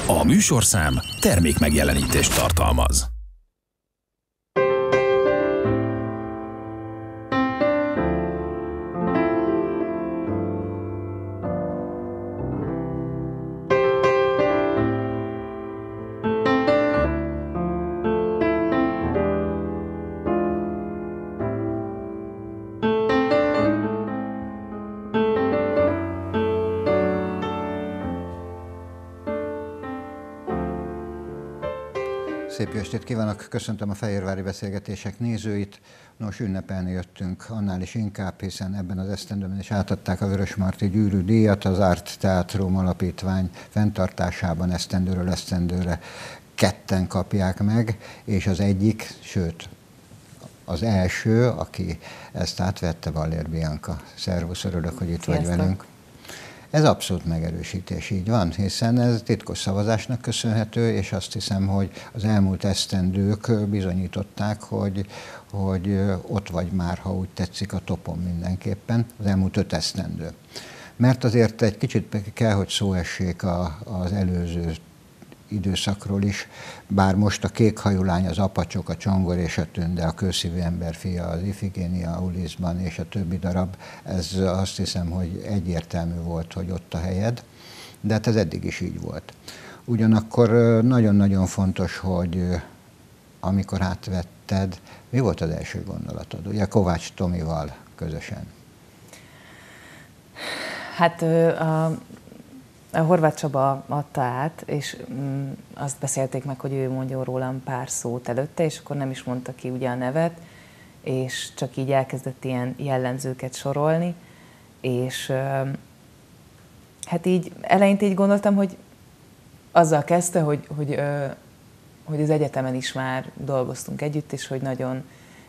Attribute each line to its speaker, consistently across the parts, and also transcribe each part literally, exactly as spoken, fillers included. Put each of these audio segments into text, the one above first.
Speaker 1: A műsorszám termékmegjelenítést tartalmaz.
Speaker 2: Szép jó estét kívánok, köszöntöm a Fehérvári Beszélgetések nézőit. Nos, ünnepelni jöttünk annál is inkább, hiszen ebben az esztendőben is átadták a Vörösmarty Gyűrű díjat az Art Theatrum Alapítvány fenntartásában esztendőről esztendőre ketten kapják meg, és az egyik, sőt, az első, aki ezt átvette, Ballér Bianca. Szervusz, örülök, hogy itt
Speaker 3: Sziasztok.
Speaker 2: vagy velünk. Ez abszolút megerősítés, így van, hiszen ez titkos szavazásnak köszönhető, és azt hiszem, hogy az elmúlt esztendők bizonyították, hogy, hogy ott vagy már, ha úgy tetszik, a topon mindenképpen, az elmúlt öt esztendő. Mert azért egy kicsit kell, hogy szó essék a, az előző időszakról is, bár most a Kékhajú lány, az Apacsok, a Csongor és a Tünde, a Kőszívű ember fia, az Ifigénia Uliszban és a többi darab, ez azt hiszem, hogy egyértelmű volt, hogy ott a helyed, de hát ez eddig is így volt. Ugyanakkor nagyon-nagyon fontos, hogy amikor átvetted, mi volt az első gondolatod? Ugye Kovács Tomival közösen.
Speaker 3: Hát a A Horváth Csaba adta át, és mm, azt beszélték meg, hogy ő mondjon rólam pár szót előtte, és akkor nem is mondta ki ugye a nevet, és csak így elkezdett ilyen jellemzőket sorolni, és hát így eleinte így gondoltam, hogy azzal kezdte, hogy, hogy, hogy az egyetemen is már dolgoztunk együtt, és hogy nagyon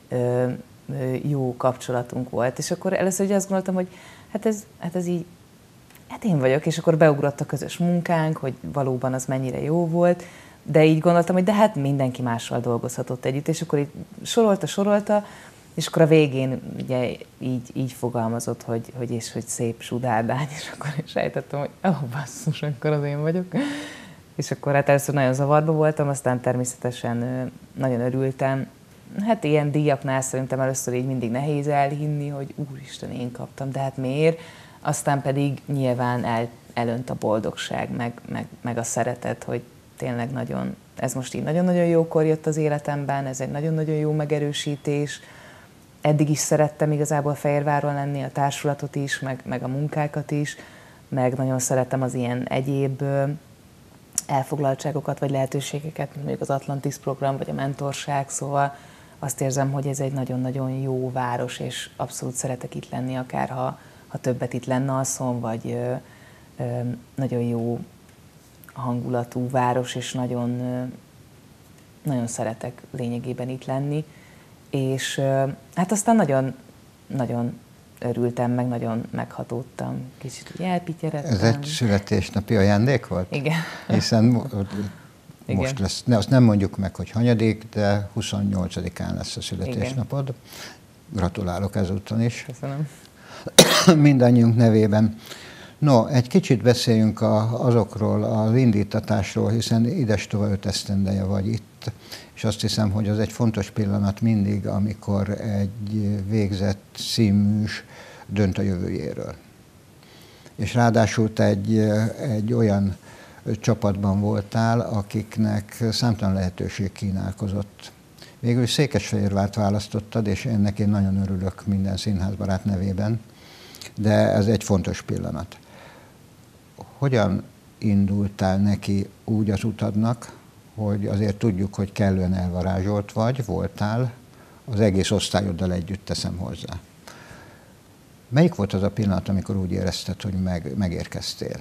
Speaker 3: jó kapcsolatunk volt. És akkor először ugye azt gondoltam, hogy hát ez, hát ez így hát én vagyok, és akkor beugrott a közös munkánk, hogy valóban az mennyire jó volt, de így gondoltam, hogy de hát mindenki mással dolgozhatott együtt, és akkor így sorolta, sorolta, és akkor a végén ugye így, így fogalmazott, hogy, hogy és hogy szép sudárdány, és akkor is sejtettem, hogy ó, oh, basszus, akkor az én vagyok. És akkor hát először nagyon zavarba voltam, aztán természetesen nagyon örültem. Hát ilyen díjaknál szerintem először így mindig nehéz elhinni, hogy úristen, én kaptam, de hát miért? Aztán pedig nyilván el, elönt a boldogság, meg, meg, meg a szeretet, hogy tényleg nagyon, ez most így nagyon-nagyon jókor jött az életemben, ez egy nagyon-nagyon jó megerősítés. Eddig is szerettem igazából Fehérváron lenni, a társulatot is, meg, meg a munkákat is, meg nagyon szeretem az ilyen egyéb elfoglaltságokat, vagy lehetőségeket, mint mondjuk az Atlantis program, vagy a mentorság, szóval azt érzem, hogy ez egy nagyon-nagyon jó város, és abszolút szeretek itt lenni, akár ha ha többet itt lenne alszom, vagy ö, ö, nagyon jó hangulatú város, és nagyon, ö, nagyon szeretek lényegében itt lenni. És ö, hát aztán nagyon, nagyon örültem, meg nagyon meghatódtam. Kicsit úgy elpityeredtem.
Speaker 2: Ez egy születésnapi ajándék volt?
Speaker 3: Igen.
Speaker 2: Hiszen
Speaker 3: Igen.
Speaker 2: most lesz, ne, azt nem mondjuk meg, hogy hanyadik, de huszonnyolcadikán lesz a születésnapod. Igen. Gratulálok ezúton is.
Speaker 3: Köszönöm.
Speaker 2: Mindannyiunk nevében. No, egy kicsit beszéljünk a, azokról az indítatásról, hiszen idestova öt esztendeje vagy itt, és azt hiszem, hogy az egy fontos pillanat mindig, amikor egy végzett színműs dönt a jövőjéről. És ráadásul te egy, egy olyan csapatban voltál, akiknek számtalan lehetőség kínálkozott. Végül Székesfehérvárt választottad, és ennek én nagyon örülök minden színházbarát nevében, de ez egy fontos pillanat. Hogyan indultál neki úgy az utadnak, hogy azért tudjuk, hogy kellően elvarázsolt vagy, voltál, az egész osztályoddal együtt teszem hozzá. Melyik volt az a pillanat, amikor úgy érezted, hogy meg, megérkeztél?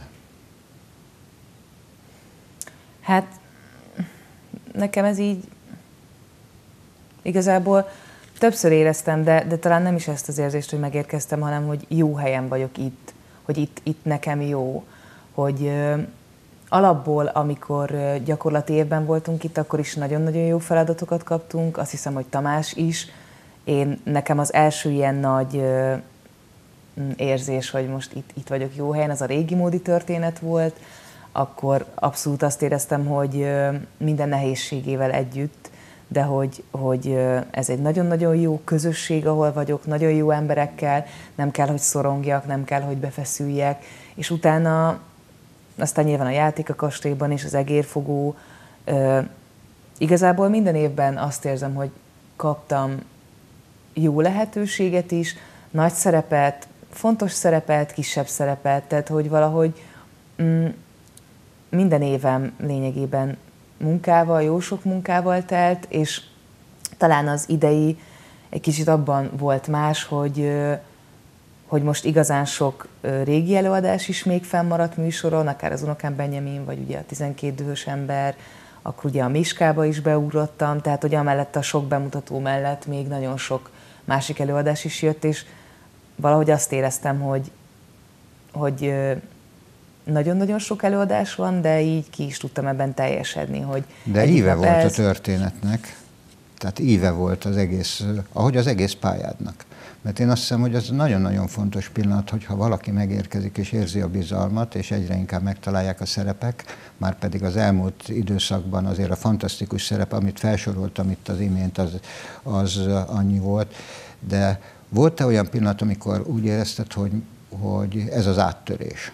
Speaker 3: Hát nekem ez így igazából többször éreztem, de, de talán nem is ezt az érzést, hogy megérkeztem, hanem hogy jó helyen vagyok itt, hogy itt, itt nekem jó, hogy ö, alapból, amikor ö, gyakorlati évben voltunk itt, akkor is nagyon-nagyon jó feladatokat kaptunk, azt hiszem, hogy Tamás is. Én, nekem az első ilyen nagy ö, érzés, hogy most itt, itt vagyok jó helyen, az a régi módi történet volt, akkor abszolút azt éreztem, hogy minden nehézségével együtt, de hogy, hogy ez egy nagyon-nagyon jó közösség, ahol vagyok, nagyon jó emberekkel, nem kell, hogy szorongjak, nem kell, hogy befeszüljek, és utána aztán nyilván a játék a kastélyban és az egérfogó. Igazából minden évben azt érzem, hogy kaptam jó lehetőséget is, nagy szerepet, fontos szerepet, kisebb szerepet, tehát hogy valahogy mm, minden évem lényegében munkával, jó sok munkával telt, és talán az idei egy kicsit abban volt más, hogy, hogy most igazán sok régi előadás is még fennmaradt műsoron, akár az Unokám Benjamin, vagy ugye a tizenkét dühös ember, akkor ugye a Miskába is beugrottam, tehát hogy amellett a sok bemutató mellett még nagyon sok másik előadás is jött, és valahogy azt éreztem, hogy, hogy nagyon-nagyon sok előadás van, de így ki is tudtam ebben teljesedni, hogy...
Speaker 2: De íve volt ez... a történetnek, tehát íve volt az egész, ahogy az egész pályádnak. Mert én azt hiszem, hogy ez nagyon-nagyon fontos pillanat, hogyha valaki megérkezik és érzi a bizalmat, és egyre inkább megtalálják a szerepek, már pedig az elmúlt időszakban azért a fantasztikus szerep, amit felsoroltam itt az imént, az, az annyi volt, de volt-e olyan pillanat, amikor úgy érezted, hogy, hogy ez az áttörés?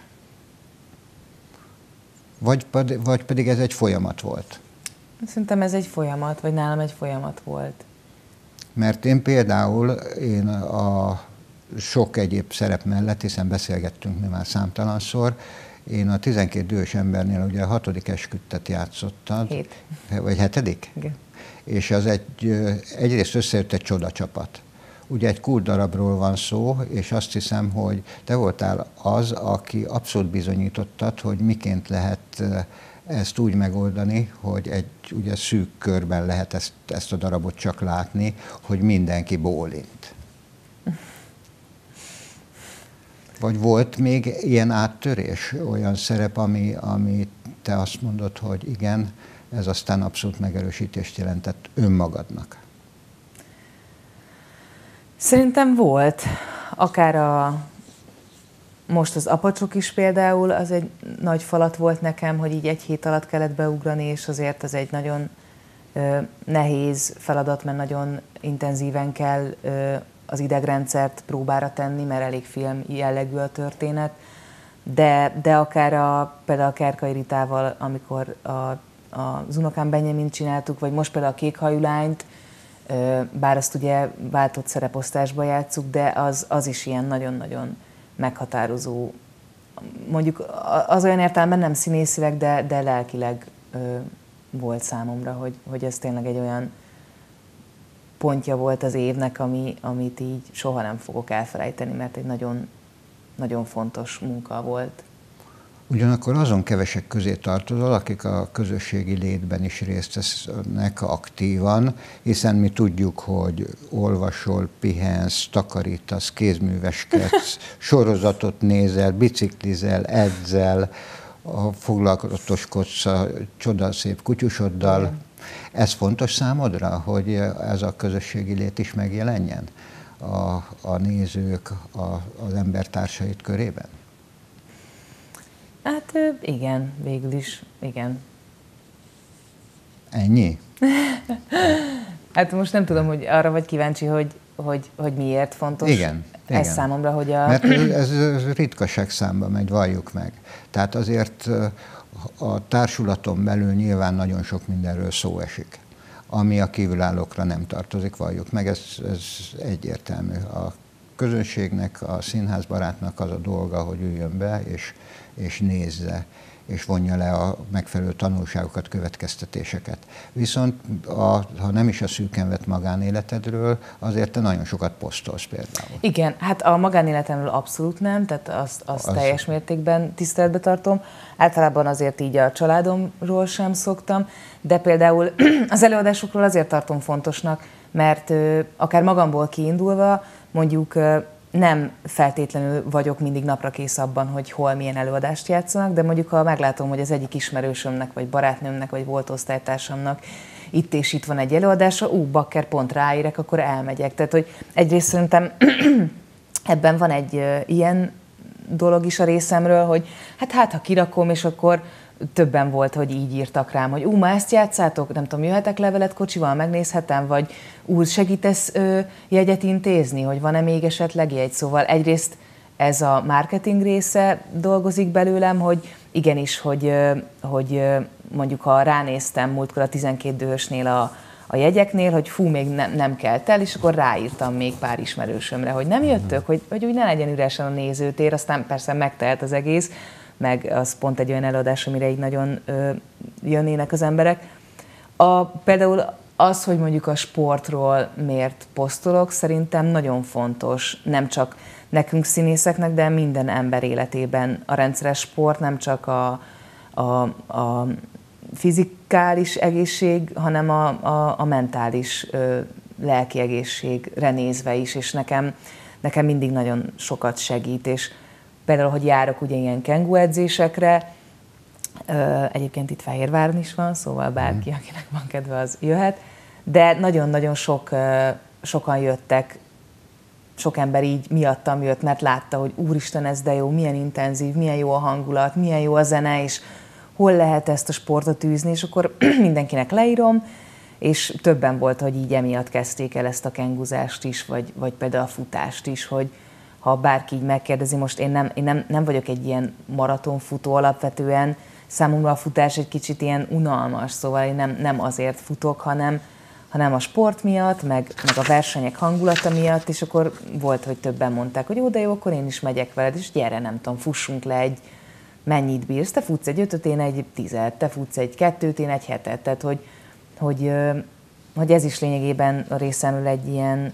Speaker 2: Vagy, vagy pedig ez egy folyamat volt?
Speaker 3: Szerintem ez egy folyamat, vagy nálam egy folyamat volt.
Speaker 2: Mert én például én a sok egyéb szerep mellett, hiszen beszélgettünk mi már számtalanszor, én a tizenkét dühös embernél ugye a hatodik esküdtet játszottam.
Speaker 3: Hét.
Speaker 2: Vagy hetedik?
Speaker 3: Igen.
Speaker 2: És az egy, egyrészt összejött egy csodacsapat. Ugye egy kult darabról van szó, és azt hiszem, hogy te voltál az, aki abszolút bizonyítottad, hogy miként lehet ezt úgy megoldani, hogy egy ugye szűk körben lehet ezt, ezt a darabot csak látni, hogy mindenki bólint. Vagy volt még ilyen áttörés, olyan szerep, ami, ami te azt mondod, hogy igen, ez aztán abszolút megerősítést jelentett önmagadnak?
Speaker 3: Szerintem volt. Akár a, most az Apacsok is például, az egy nagy falat volt nekem, hogy így egy hét alatt kellett beugrani, és azért az egy nagyon ö, nehéz feladat, mert nagyon intenzíven kell ö, az idegrendszert próbára tenni, mert elég film jellegű a történet. De, de akár a, például a Kerkai Ritával, amikor a, a, az Unokám Benjamint csináltuk, vagy most például a Kékhajú lányt, bár azt ugye váltott szereposztásba játsszuk, de az, az is ilyen nagyon-nagyon meghatározó. Mondjuk az olyan értelemben nem színészileg, de, de lelkileg ö, volt számomra, hogy, hogy ez tényleg egy olyan pontja volt az évnek, ami, amit így soha nem fogok elfelejteni, mert egy nagyon, nagyon fontos munka volt.
Speaker 2: Ugyanakkor azon kevesek közé tartozol, akik a közösségi létben is részt vesznek aktívan, hiszen mi tudjuk, hogy olvasol, pihensz, takarítasz, kézműveskedsz, sorozatot nézel, biciklizel, edzel, foglalatoskodsz a csodaszép kutyusoddal. Igen. Ez fontos számodra, hogy ez a közösségi lét is megjelenjen a, a nézők, a, az embertársait körében?
Speaker 3: Hát igen, végül is, igen.
Speaker 2: Ennyi?
Speaker 3: Hát most nem tudom, hogy arra vagy kíváncsi, hogy, hogy, hogy miért fontos.
Speaker 2: Igen.
Speaker 3: Ez
Speaker 2: igen.
Speaker 3: számomra, hogy a...
Speaker 2: Mert ez, ez ritkaság számba megy, valljuk meg. Tehát azért a társulaton belül nyilván nagyon sok mindenről szó esik, ami a kívülállókra nem tartozik, valljuk meg, ez, ez egyértelmű. A közönségnek, a színházbarátnak az a dolga, hogy üljön be, és, és nézze, és vonja le a megfelelő tanulságokat, következtetéseket. Viszont a, ha nem is a szűken vett magánéletedről, azért te nagyon sokat posztolsz például.
Speaker 3: Igen, hát a magánéletemről abszolút nem, tehát azt, azt az... teljes mértékben tiszteletbe tartom. Általában azért így a családomról sem szoktam, de például az előadásokról azért tartom fontosnak, mert akár magamból kiindulva, mondjuk nem feltétlenül vagyok mindig napra kész abban, hogy hol milyen előadást játszanak, de mondjuk ha meglátom, hogy az egyik ismerősömnek, vagy barátnőmnek, vagy volt osztálytársamnak itt és itt van egy előadása, ú, bakker, pont ráérek, akkor elmegyek. Tehát, hogy egyrészt szerintem ebben van egy ilyen dolog is a részemről, hogy hát hát, ha kirakom, és akkor többen volt, hogy így írtak rám, hogy ú, ma ezt játszátok, nem tudom, jöhetek levelet kocsival, megnézhetem, vagy úr, segítesz ö, jegyet intézni, hogy van-e még esetleg jegy. Szóval egyrészt ez a marketing része dolgozik belőlem, hogy igenis, hogy, hogy mondjuk ha ránéztem múltkor a tizenkét dühösnél a, a jegyeknél, hogy fú, még nem, nem kelt el, és akkor ráírtam még pár ismerősömre, hogy nem jöttök, hogy, hogy úgy ne legyen üresen a nézőtér, aztán persze megtelt az egész, meg az pont egy olyan előadás, amire így nagyon ö, jönnének az emberek. A, például az, hogy mondjuk a sportról miért posztolok, szerintem nagyon fontos, nem csak nekünk színészeknek, de minden ember életében a rendszeres sport nem csak a, a, a fizikális egészség, hanem a, a, a mentális ö, lelki egészségre nézve is, és nekem, nekem mindig nagyon sokat segít, és például, hogy járok ugye ilyen kengu edzésekre, ö, egyébként itt Fehérváron is van, szóval bárki, akinek van kedve, az jöhet, de nagyon-nagyon sok, ö, sokan jöttek, sok ember így miattam jött, mert látta, hogy úristen, ez de jó, milyen intenzív, milyen jó a hangulat, milyen jó a zene, és hol lehet ezt a sportot űzni, és akkor mindenkinek leírom, és többen volt, hogy így emiatt kezdték el ezt a kenguzást is, vagy, vagy például a futást is, hogy ha bárki így megkérdezi, most én nem, én nem, nem vagyok egy ilyen maratonfutó alapvetően, számomra a futás egy kicsit ilyen unalmas, szóval én nem, nem azért futok, hanem, hanem a sport miatt, meg, meg a versenyek hangulata miatt, és akkor volt, hogy többen mondták, hogy jó, de jó, akkor én is megyek veled, és gyere, nem tudom, fussunk le egy, mennyit bírsz, te futsz egy ötöt, én egy tizet, te futsz egy kettőt, én egy hetet, tehát hogy, hogy, hogy ez is lényegében a részemről egy ilyen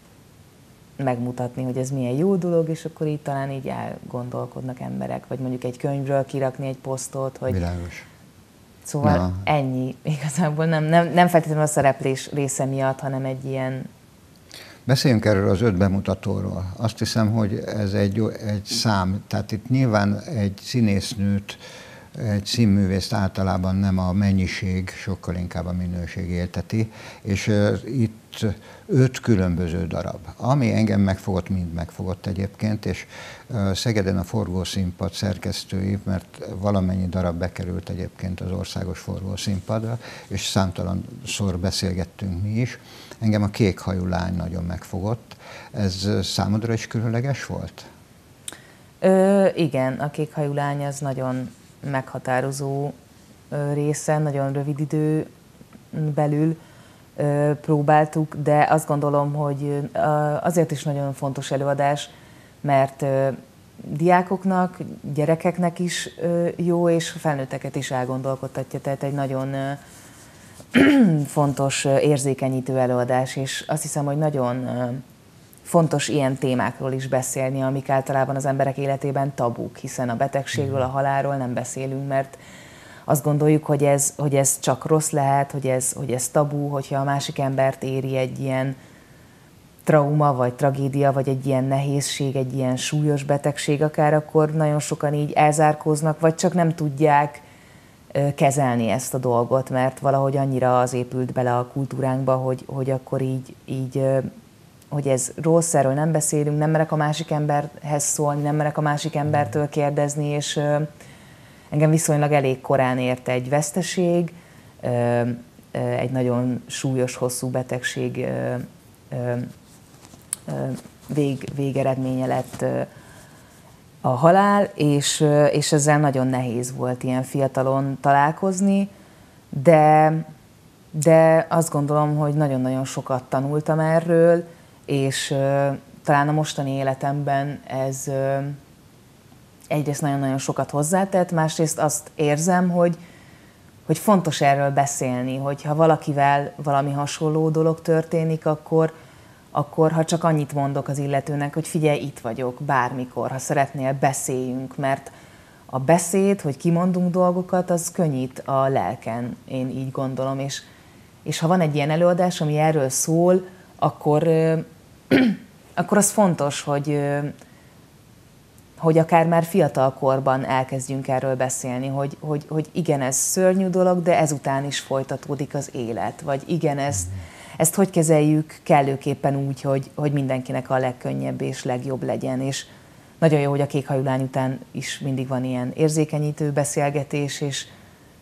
Speaker 3: megmutatni, hogy ez milyen jó dolog, és akkor így talán így elgondolkodnak emberek, vagy mondjuk egy könyvről kirakni egy posztot, hogy...
Speaker 2: Világos.
Speaker 3: Szóval
Speaker 2: Na.
Speaker 3: ennyi. Igazából nem, nem, nem feltétlenül a szereplés része miatt, hanem egy ilyen...
Speaker 2: Beszéljünk erről az öt bemutatóról. Azt hiszem, hogy ez egy, egy szám, tehát itt nyilván egy színésznőt, egy színművészt általában nem a mennyiség, sokkal inkább a minőség élteti, és uh, itt öt különböző darab. Ami engem megfogott, mind megfogott egyébként, és uh, Szegeden a Forgószínpad szerkesztői, mert valamennyi darab bekerült egyébként az országos forgószínpadra, és számtalanszor beszélgettünk mi is. Engem a Kékhajú lány nagyon megfogott. Ez számodra is különleges volt?
Speaker 3: Ö, igen, a Kékhajú lány az nagyon meghatározó része, nagyon rövid idő belül ö, próbáltuk, de azt gondolom, hogy azért is nagyon fontos előadás, mert ö, diákoknak, gyerekeknek is ö, jó, és felnőtteket is elgondolkodtatja, tehát egy nagyon ö, fontos érzékenyítő előadás, és azt hiszem, hogy nagyon fontos ilyen témákról is beszélni, amik általában az emberek életében tabuk, hiszen a betegségről, a halálról nem beszélünk, mert azt gondoljuk, hogy ez, hogy ez csak rossz lehet, hogy ez, hogy ez tabu, hogyha a másik embert éri egy ilyen trauma, vagy tragédia, vagy egy ilyen nehézség, egy ilyen súlyos betegség akár, akkor nagyon sokan így elzárkóznak, vagy csak nem tudják kezelni ezt a dolgot, mert valahogy annyira az épült bele a kultúránkba, hogy, hogy akkor így, így, hogy ez rossz, erről nem beszélünk, nem merek a másik emberhez szólni, nem merek a másik embertől kérdezni, és engem viszonylag elég korán ért egy veszteség, egy nagyon súlyos, hosszú betegség vég, végeredménye lett a halál, és, és ezzel nagyon nehéz volt ilyen fiatalon találkozni, de, de azt gondolom, hogy nagyon-nagyon sokat tanultam erről, és uh, talán a mostani életemben ez uh, egyrészt nagyon-nagyon sokat hozzátett, másrészt azt érzem, hogy, hogy fontos erről beszélni, hogy ha valakivel valami hasonló dolog történik, akkor akkor ha csak annyit mondok az illetőnek, hogy figyelj, itt vagyok, bármikor, ha szeretnél, beszéljünk, mert a beszéd, hogy kimondunk dolgokat, az könnyít a lelken, én így gondolom, és, és ha van egy ilyen előadás, ami erről szól, akkor, akkor az fontos, hogy, hogy akár már fiatal korban elkezdjünk erről beszélni, hogy, hogy, hogy igen, ez szörnyű dolog, de ezután is folytatódik az élet, vagy igen, ez Ezt hogy kezeljük kellőképpen úgy, hogy, hogy mindenkinek a legkönnyebb és legjobb legyen. És nagyon jó, hogy a Kékhajú lány után is mindig van ilyen érzékenyítő beszélgetés, és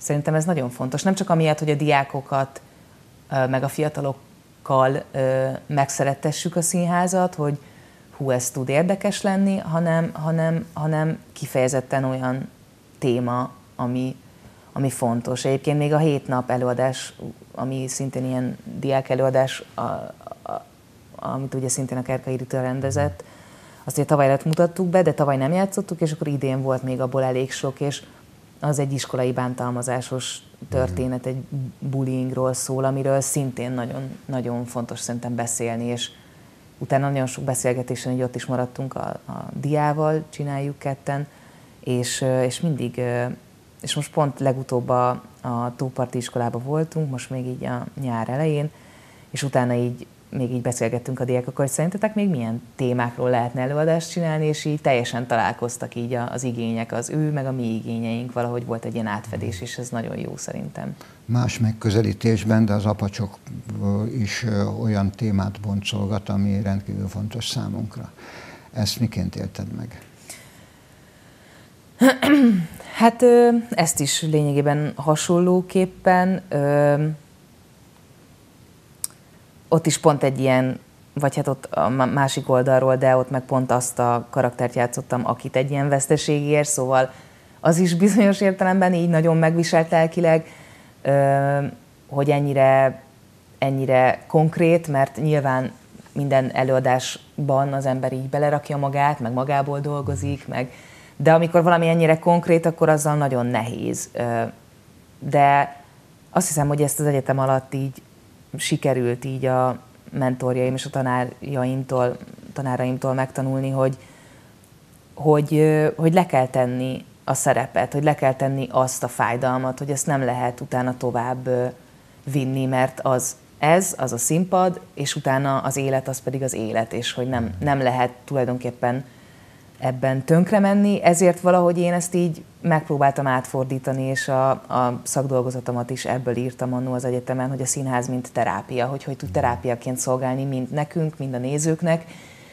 Speaker 3: Szerintem ez nagyon fontos. Nem csak amiatt, hogy a diákokat, meg a fiatalokkal megszerettessük a színházat, hogy hú, ez tud érdekes lenni, hanem, hanem, hanem kifejezetten olyan téma, ami, ami fontos. Egyébként még a hét nap előadás, ami szintén ilyen diák előadás, a, a, amit ugye szintén a Kerkai Rita rendezett, azt ugye tavaly előtt mutattuk be, de tavaly nem játszottuk, és akkor idén volt még abból elég sok, és az egy iskolai bántalmazásos történet, egy bullyingról szól, amiről szintén nagyon, nagyon fontos szerintem beszélni, és utána nagyon sok beszélgetésen így ott is maradtunk a, a diával, csináljuk ketten, és, és mindig, és most pont legutóbb a, a Tóparti iskolában voltunk, most még így a nyár elején, és utána így még így beszélgettünk a diákokkal, hogy szerintetek még milyen témákról lehetne előadást csinálni, és így teljesen találkoztak így az igények, az ő, meg a mi igényeink, valahogy volt egy ilyen átfedés, és ez nagyon jó szerintem.
Speaker 2: Más megközelítésben, de az apacsok is olyan témát boncolgat, ami rendkívül fontos számunkra. Ezt miként élted meg?
Speaker 3: Hát ezt is lényegében hasonlóképpen. Ott is pont egy ilyen, vagy hát ott a másik oldalról, de ott meg pont azt a karaktert játszottam, akit egy ilyen veszteség ér, szóval az is bizonyos értelemben így nagyon megviselt lelkileg, hogy ennyire, ennyire konkrét, mert nyilván minden előadásban az ember így belerakja magát, meg magából dolgozik, meg, de amikor valami ennyire konkrét, akkor azzal nagyon nehéz. De azt hiszem, hogy ezt az egyetem alatt így sikerült így a mentorjaim és a tanárjaimtól, tanáraimtól megtanulni, hogy, hogy, hogy le kell tenni a szerepet, hogy le kell tenni azt a fájdalmat, hogy ezt nem lehet utána tovább vinni, mert az ez, az a színpad, és utána az élet, az pedig az élet, és hogy nem, nem lehet tulajdonképpen ebben tönkre menni, ezért valahogy én ezt így megpróbáltam átfordítani, és a, a szakdolgozatomat is ebből írtam annó az egyetemen, hogy a színház mint terápia, hogy hogy tud terápiaként szolgálni mind nekünk, mind a nézőknek,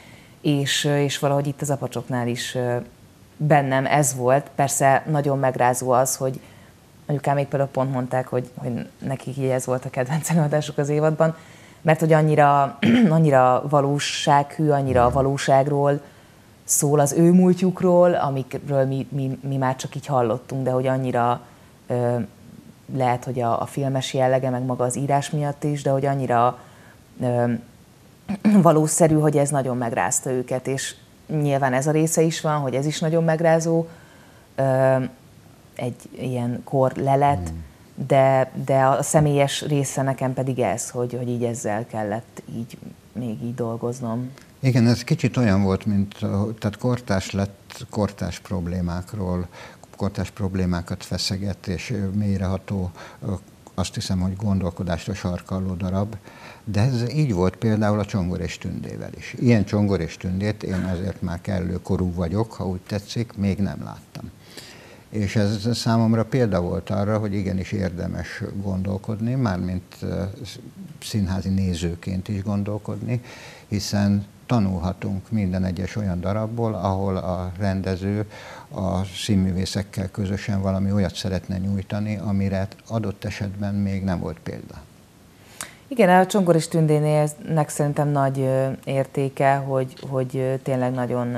Speaker 3: és, és valahogy itt az apacsoknál is bennem ez volt. Persze nagyon megrázó az, hogy anyukám még például pont mondták, hogy, hogy nekik így ez volt a kedvenc előadásuk az évadban, mert hogy annyira, annyira valósághű, annyira a valóságról szól, az ő múltjukról, amikről mi, mi, mi már csak így hallottunk, de hogy annyira ö, lehet, hogy a, a filmes jellege, meg maga az írás miatt is, de hogy annyira ö, valószerű, hogy ez nagyon megrázta őket, és nyilván ez a része is van, hogy ez is nagyon megrázó, ö, egy ilyen kor lelet, mm. de, de a személyes része nekem pedig ez, hogy, hogy így ezzel kellett így, még így dolgoznom.
Speaker 2: Igen, ez kicsit olyan volt, mint tehát kortárs lett, kortárs problémákról, kortárs problémákat feszeget, és mélyreható, azt hiszem, hogy gondolkodásra sarkalló darab, de ez így volt például a Csongor és Tündével is. Ilyen Csongor és Tündét én azért már kellő korú vagyok, ha úgy tetszik, még nem láttam. És ez számomra példa volt arra, hogy igenis érdemes gondolkodni, mármint színházi nézőként is gondolkodni, hiszen tanulhatunk minden egyes olyan darabból, ahol a rendező a színművészekkel közösen valami olyat szeretne nyújtani, amire adott esetben még nem volt példa.
Speaker 3: Igen, a Csongor és Tündének szerintem nagy értéke, hogy, hogy tényleg nagyon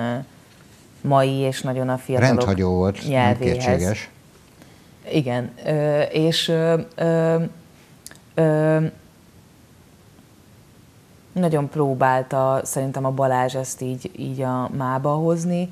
Speaker 3: mai és nagyon a fiatalok
Speaker 2: rendhagyó volt,
Speaker 3: nyelvéhez.
Speaker 2: Nem kétséges.
Speaker 3: Igen, és ö, ö, ö, nagyon próbálta szerintem a Balázs ezt így, így a mába hozni,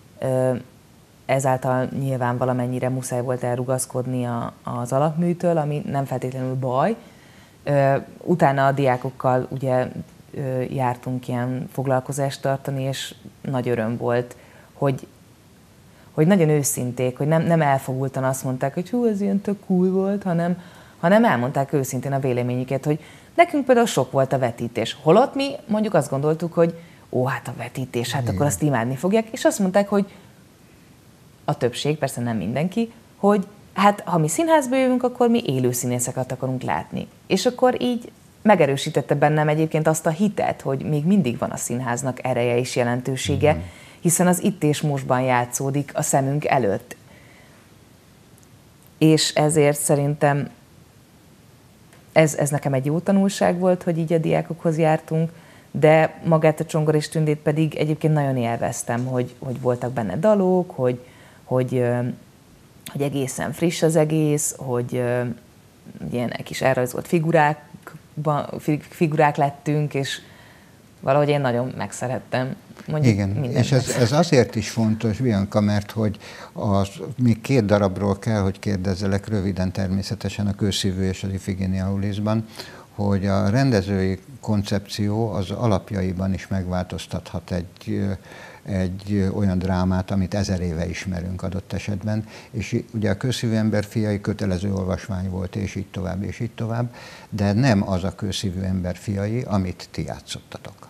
Speaker 3: ezáltal nyilván valamennyire muszáj volt elrugaszkodni a, az alapműtől, ami nem feltétlenül baj. Utána a diákokkal ugye jártunk ilyen foglalkozást tartani, és nagy öröm volt, hogy, hogy nagyon őszinték, hogy nem, nem elfogultan azt mondták, hogy hú, ez ilyen tök cool volt, hanem, hanem elmondták őszintén a véleményüket, hogy nekünk például sok volt a vetítés. Holott mi mondjuk azt gondoltuk, hogy ó, hát a vetítés, hát igen, akkor azt imádni fogják, és azt mondták, hogy a többség, persze nem mindenki, hogy hát ha mi színházba jövünk, akkor mi élő színészeket akarunk látni. És akkor így megerősítette bennem egyébként azt a hitet, hogy még mindig van a színháznak ereje és jelentősége, mm. hiszen az itt és mostban játszódik a szemünk előtt. és ezért szerintem ez, ez nekem egy jó tanulság volt, hogy így a diákokhoz jártunk, de magát a Csongor és Tündét pedig egyébként nagyon élveztem, hogy, hogy voltak benne dalok, hogy, hogy, hogy egészen friss az egész, hogy ilyen kis elrajzolt figurák, figurák lettünk, és valahogy én nagyon megszerettem. Mondjuk
Speaker 2: igen, és ez, ez azért is fontos, Bianca, mert hogy az, még két darabról kell, hogy kérdezzelek röviden természetesen, a Kőszívő és az Ifigénia Aulisban, hogy a rendezői koncepció az alapjaiban is megváltoztathat egy, egy olyan drámát, amit ezer éve ismerünk adott esetben, és ugye a Kőszívő ember fiai kötelező olvasmány volt, és így tovább, és így tovább, de nem az a Kőszívő ember fiai, amit ti játszottatok.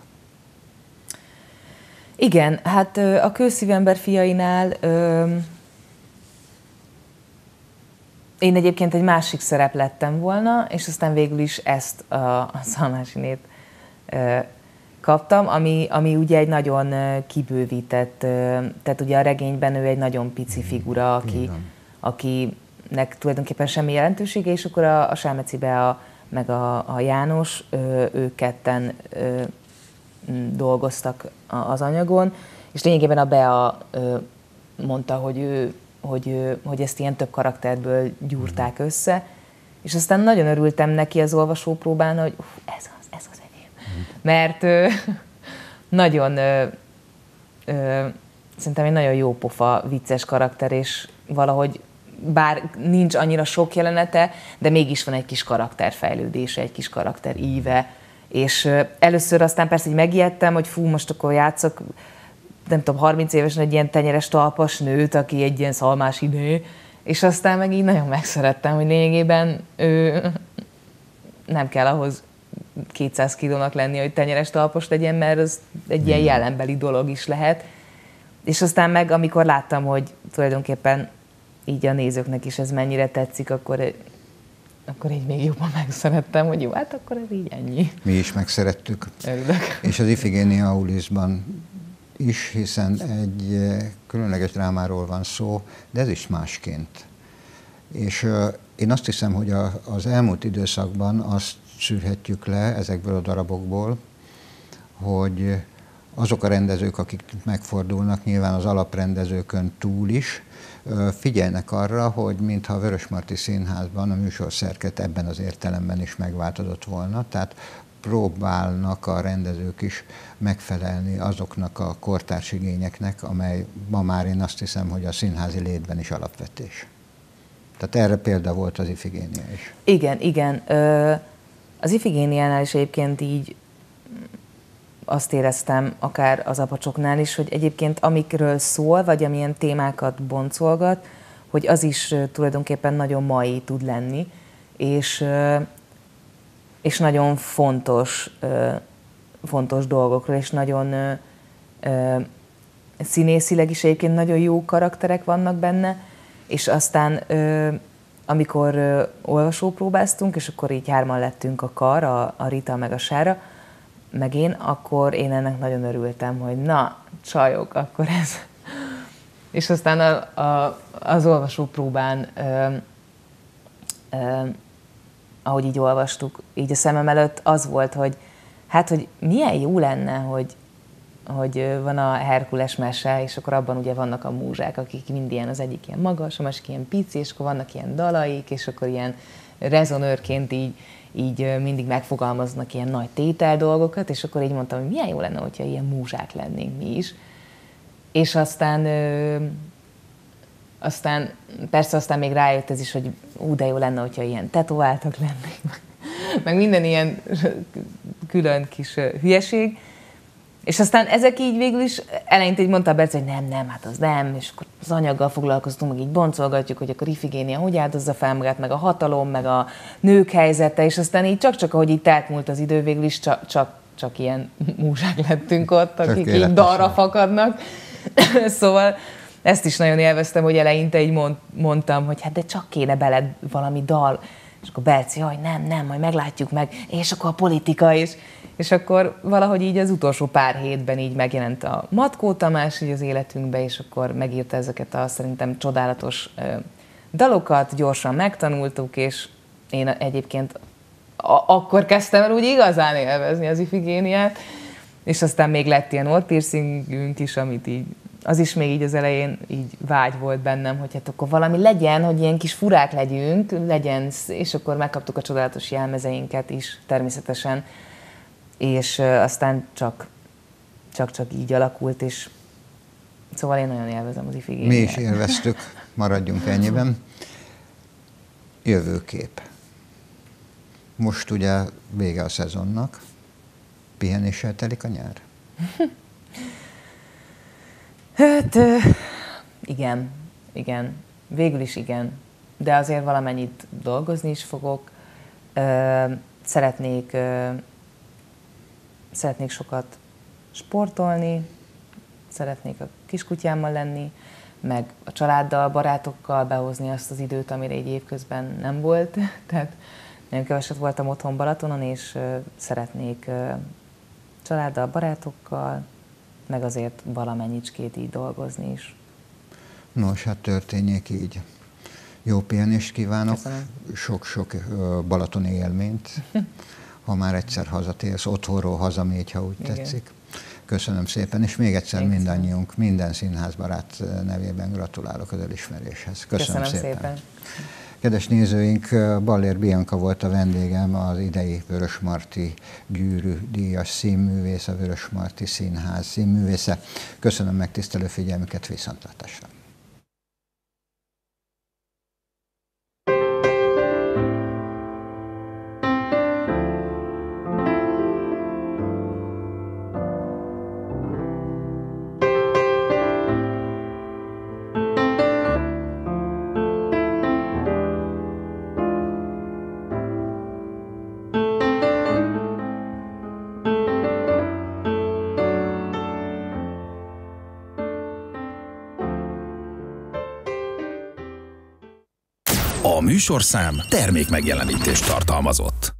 Speaker 3: Igen, hát a Kőszívő ember fiainál ö, én egyébként egy másik szerep lettem volna, és aztán végül is ezt a, a Szalmásinét ö, kaptam, ami, ami ugye egy nagyon kibővített, ö, tehát ugye a regényben ő egy nagyon pici figura, aki, akinek tulajdonképpen semmi jelentősége, és akkor a, a Selmecibe a, meg a, a János, ö, ők ketten ö, dolgoztak az anyagon, és lényegében a Bea ö, mondta, hogy, ő, hogy, hogy ezt ilyen több karakterből gyúrták össze, és aztán nagyon örültem neki az olvasópróbán, hogy uf, ez az, ez az enyém. Mert ö, nagyon, ö, ö, szerintem egy nagyon jó pofa, vicces karakter, és valahogy bár nincs annyira sok jelenete, de mégis van egy kis karakterfejlődése, egy kis karakter íve, és először aztán persze így megijedtem, hogy fú, most akkor játszok, nem tudom, harminc évesen egy ilyen tenyeres talpas nőt, aki egy ilyen szalmási nő, és aztán meg így nagyon megszerettem, hogy lényegében ő, nem kell ahhoz kétszáz kilónak lenni, hogy tenyeres talpas legyen, mert az egy ilyen jelenbeli dolog is lehet. És aztán meg, amikor láttam, hogy tulajdonképpen így a nézőknek is ez mennyire tetszik, akkor akkor így még jobban megszerettem, hogy jó, hát akkor ez így ennyi.
Speaker 2: Mi is megszerettük.
Speaker 3: Örülök.
Speaker 2: És az Ifigénia Aulisban is, hiszen egy különleges drámáról van szó, de ez is másként. És uh, én azt hiszem, hogy a, az elmúlt időszakban azt szűrhetjük le ezekből a darabokból, hogy azok a rendezők, akik megfordulnak, nyilván az alaprendezőkön túl is, figyelnek arra, hogy mintha a Vörösmarty Színházban a műsorszerkezet ebben az értelemben is megváltozott volna, tehát próbálnak a rendezők is megfelelni azoknak a kortárs igényeknek, amely ma már én azt hiszem, hogy a színházi létben is alapvetés. Tehát erre példa volt az Ifigénia is.
Speaker 3: Igen, igen. Az Ifigéniánál is egyébként így azt éreztem, akár az Apacsoknál is, hogy egyébként amikről szól, vagy amilyen témákat boncolgat, hogy az is tulajdonképpen nagyon mai tud lenni, és, és nagyon fontos, fontos dolgokról, és nagyon színészileg is egyébként nagyon jó karakterek vannak benne, és aztán amikor olvasópróbáztunk, és akkor így hárman lettünk a kar, a, a Rita meg a Sára, meg én, akkor én ennek nagyon örültem, hogy na, csajok, akkor ez. És aztán a, a, az olvasópróbán, ö, ö, ahogy így olvastuk, így a szemem előtt az volt, hogy hát, hogy milyen jó lenne, hogy, hogy van a Herkules mese, és akkor abban ugye vannak a múzsák, akik mind ilyen, az egyik ilyen magas, a másik ilyen pici, és akkor vannak ilyen dalaik, és akkor ilyen rezonőrként így így mindig megfogalmaznak ilyen nagy tétel dolgokat, és akkor így mondtam, hogy milyen jó lenne, hogyha ilyen múzsák lennénk mi is. És aztán, ö, aztán persze aztán még rájött ez is, hogy ú, de jó lenne, hogyha ilyen tetováltak lennénk, meg minden ilyen külön kis hülyeség. És aztán ezek így végül is eleinte így mondta a Berce, hogy nem, nem, hát az nem, és akkor az anyaggal foglalkoztunk, meg így boncolgatjuk, hogy akkor Ifigénia hogy áldozza fel magát, meg a hatalom, meg a nők helyzete, és aztán így csak-csak, ahogy így telt múlt az idő, végül is csak, csak, csak ilyen múzsák lettünk ott, akik így dalra fakadnak. Szóval ezt is nagyon élveztem, hogy eleinte így mond, mondtam, hogy hát de csak kéne beled valami dal, és akkor Berci, hogy nem, nem, majd meglátjuk meg, és akkor a politika is. És akkor valahogy így az utolsó pár hétben így megjelent a Matkó Tamás így az életünkbe, és akkor megírta ezeket a szerintem csodálatos ö, dalokat gyorsan megtanultuk, és én egyébként a- akkor kezdtem el úgy igazán élvezni az Ifigéniát, és aztán még lett ilyen orrpiercingünk is, amit így, az is még így az elején így vágy volt bennem, hogy hát akkor valami legyen, hogy ilyen kis furák legyünk, legyen, és akkor megkaptuk a csodálatos jelmezeinket is természetesen, és aztán csak, csak-csak így alakult, és szóval én nagyon élvezem az Ifigéniát.
Speaker 2: Mi is élveztük, maradjunk ennyiben. Jövőkép. Most ugye vége a szezonnak, pihenéssel telik a nyár?
Speaker 3: Hát igen, igen, végül is igen, de azért valamennyit dolgozni is fogok. Szeretnék, szeretnék sokat sportolni, szeretnék a kiskutyámmal lenni, meg a családdal, barátokkal behozni azt az időt, amire egy évközben nem volt. Tehát nagyon keveset voltam otthon Balatonon, és szeretnék családdal, barátokkal, meg azért valamennyicskét így dolgozni is.
Speaker 2: Nos, hát történjék így. Jó pihenést kívánok,
Speaker 3: Köszönöm.
Speaker 2: Sok-sok balatoni élményt, ha már egyszer hazatérsz, otthonról hazamégy, ha úgy
Speaker 3: Igen.
Speaker 2: tetszik. Köszönöm szépen, és még egyszer
Speaker 3: Én
Speaker 2: mindannyiunk, minden színházbarát nevében gratulálok az elismeréshez. Köszönöm,
Speaker 3: Köszönöm
Speaker 2: szépen.
Speaker 3: szépen.
Speaker 2: Kedves nézőink, Ballér Bianca volt a vendégem, az idei Vörösmarty Gyűrű díjas színművész, a Vörösmarty Színház színművésze. Köszönöm megtisztelő figyelmüket, viszontlátásra!
Speaker 1: A műsorszám termék megjelenítést tartalmazott.